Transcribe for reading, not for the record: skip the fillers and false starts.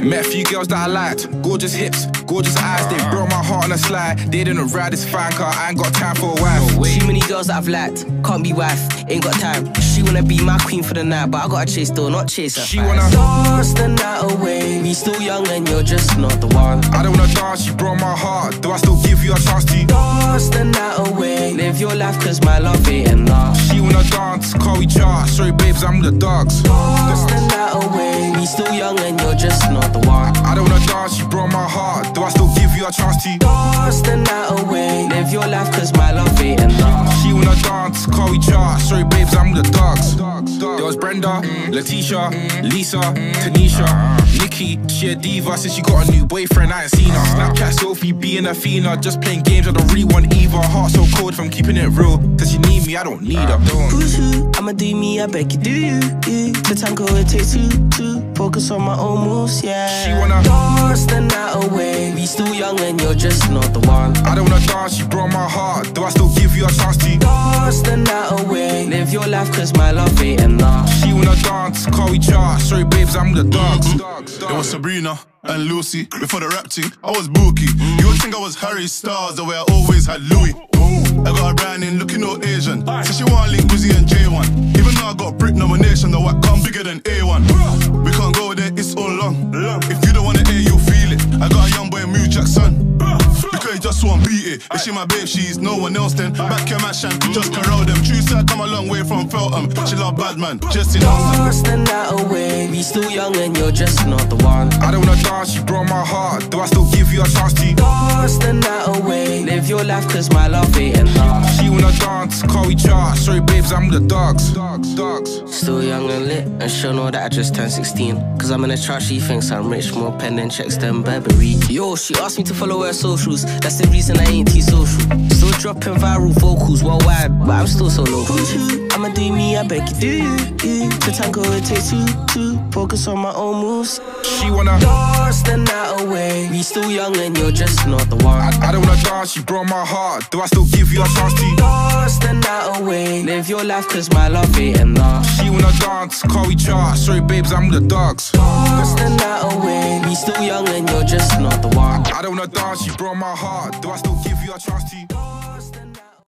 Met a few girls that I liked, gorgeous hips, gorgeous eyes. They broke my heart on a slide. They didn't ride this fine car, I ain't got time for a wife. Too many girls that I've liked, can't be wife, ain't got time. She wanna be my queen for the night, but I gotta chase though, not chase her. She wanna dance the night away. We still young and you're just not the one. I don't wanna dance, you broke my heart. Do I still give you a chance to dance the night away? Live your life cause my love ain't enough. She wanna dance, call we chart. Sorry babes, I'm with the dogs. Dance the night away. We still young and you're just not the one. I don't wanna dance, you broke my heart. Do I still give you a chance to dance the night away? Live your life cause my love ain't enough. She wanna dance, call we chart. Sorry babes, I'm with the dogs. There was Brenda, Letitia, Lisa, Tanisha, Nikki. She a diva since she got a new boyfriend, I ain't seen her. Snapchat selfie, being a fiend, just playing games, I don't really want either. Heart so cold if I'm keeping it real. Does she need me? I don't need her. Who's who? I'ma do me, I beg you, do you? The tango it takes two. Focus on my own moves, yeah. She wanna dance the night away. We still young and you're just not the one. I don't wanna dance, you broke my heart. Do I still give you a chance to dance the night away? Live your life cause my love ain't enough. She wanna dance, call we chart. Sorry babes, I'm with the dogs. It was Sabrina and Lucy. Before the rap thing, I was Bookie. You would think I was Harry Styles, the way I always had Louis. I got a brand in looking all Asian. So she want link Wizzy and J1. Even though I got Brit nomination, the whack come bigger than A1. We can't go there, it's all long. If you don't wanna hear, you'll feel it. I got a young boy, Mew Jackson. Because he just won't beat it. If she my babe, she's no one else then. Back your match and just corral them. True side come a long way from Feltham. She love bad man, just in dance the night away. We still young and you're just not the one. I don't wanna dance, you broke my heart. Do I still give you a chance to dance the night away? Live your life cause my love ain't enough. She wanna dance, call we chart. Sorry babes, I'm with the dogs. Still young and lit, and she'll know that I just turned 16. Cause I'm in a chart, she thinks I'm rich. More pen than checks than Burberry. Yo, she asked me to follow her socials. That's the reason I ain't T-social. Still dropping viral vocals worldwide, but I'm still so local. I'ma do me, I beg you, do you? The tango it takes two. Focus on my own moves. She wanna dance the night away. We still young and you're just not the one. I don't wanna dance, you broke my heart. Do I still give you a chance to dance the night away? Live your life cause my love ain't enough. She wanna dance, call we chart. Sorry babes, I'm with the dogs. Dance the night away. We still young and you're just not the one. I don't wanna dance, you broke my heart. Do I still give you a chance to